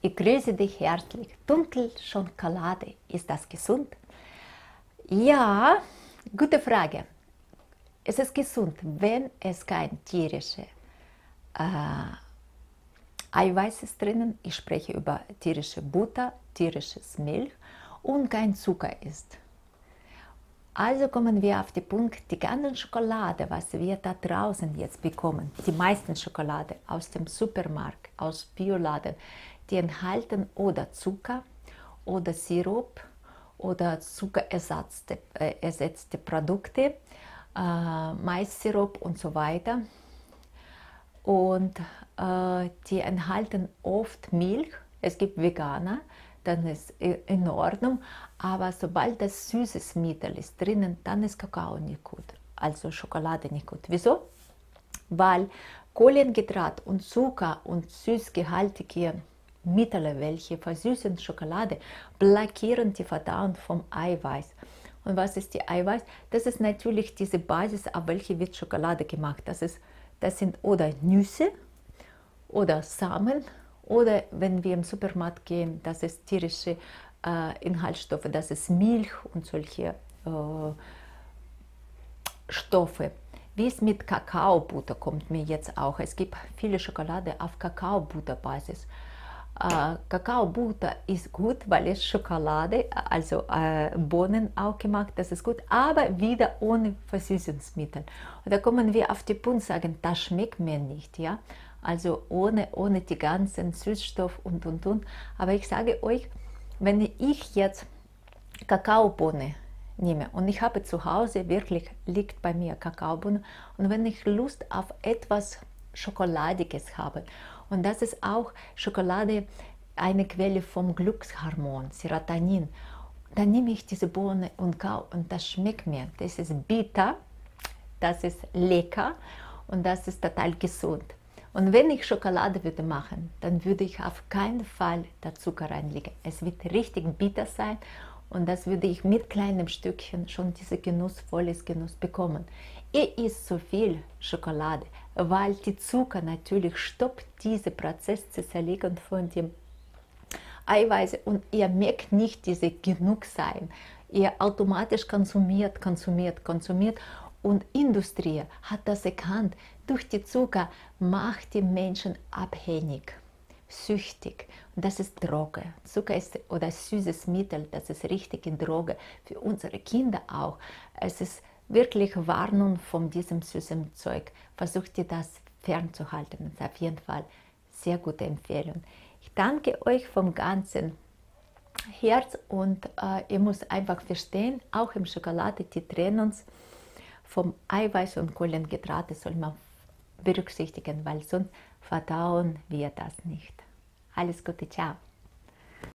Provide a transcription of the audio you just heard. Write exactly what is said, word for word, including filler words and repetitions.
Ich grüße dich herzlich. Dunkelschokolade, ist das gesund? Ja, gute Frage. Es ist gesund, wenn es kein tierisches äh, Eiweiß ist drinnen. Ich spreche über tierische Butter, tierisches Milch und kein Zucker ist. Also kommen wir auf den Punkt, die ganze Schokolade, was wir da draußen jetzt bekommen, die meisten Schokolade aus dem Supermarkt, aus Bioladen, die enthalten oder Zucker oder Sirup oder zuckerersetzte äh, ersetzte Produkte, äh, Maissirup und so weiter. Und äh, die enthalten oft Milch. Es gibt Veganer, dann ist in Ordnung, aber sobald das süßes Mittel ist drinnen, dann ist Kakao nicht gut, also Schokolade nicht gut. Wieso? Weil Kohlenhydrat und Zucker und süßgehaltige Mittel, welche versüßen Schokolade, blockieren die Verdauung vom Eiweiß. Und was ist die Eiweiß? Das ist natürlich diese Basis, auf welche wird Schokolade gemacht. Das, ist, das sind oder Nüsse oder Samen, oder wenn wir im Supermarkt gehen, das ist tierische äh, Inhaltsstoffe, das ist Milch und solche äh, Stoffe. Wie es mit Kakaobutter kommt mir jetzt auch. Es gibt viele Schokolade auf Kakaobutterbasis. Äh, Kakaobutter ist gut, weil es Schokolade, also äh, Bohnen auch gemacht, das ist gut, aber wieder ohne Versüßungsmittel. Und da kommen wir auf den Punkt, sagen, das schmeckt mir nicht, ja. Also ohne, ohne die ganzen Süßstoff und und und. Aber ich sage euch, wenn ich jetzt Kakaobohne nehme und ich habe zu Hause wirklich, liegt bei mir Kakaobohne, und wenn ich Lust auf etwas Schokoladiges habe, und das ist auch Schokolade, eine Quelle vom Glückshormon, Serotonin, dann nehme ich diese Bohne und kau, und das schmeckt mir. Das ist bitter, das ist lecker und das ist total gesund. Und wenn ich Schokolade würde machen, dann würde ich auf keinen Fall da Zucker reinlegen. Es wird richtig bitter sein und das würde ich mit kleinem Stückchen schon diese genussvolles Genuss bekommen. Ihr isst so viel Schokolade, weil die Zucker natürlich stoppt diesen Prozess zu zerlegen von dem Eiweiß, und ihr merkt nicht diese Genugsein. Ihr automatisch konsumiert, konsumiert, konsumiert. Und Industrie hat das erkannt. Durch die Zucker macht die Menschen abhängig, süchtig. Und das ist Droge. Zucker ist, oder süßes Mittel, das ist richtige Droge für unsere Kinder auch. Es ist wirklich Warnung von diesem süßen Zeug. Versucht ihr das fernzuhalten. Das ist auf jeden Fall sehr gute Empfehlung. Ich danke euch vom ganzen Herz, und äh, ihr müsst einfach verstehen, auch im Schokolade, die trennen uns vom Eiweiß und Kohlenhydrate, soll man berücksichtigen, weil sonst verdauen wir das nicht. Alles Gute, ciao.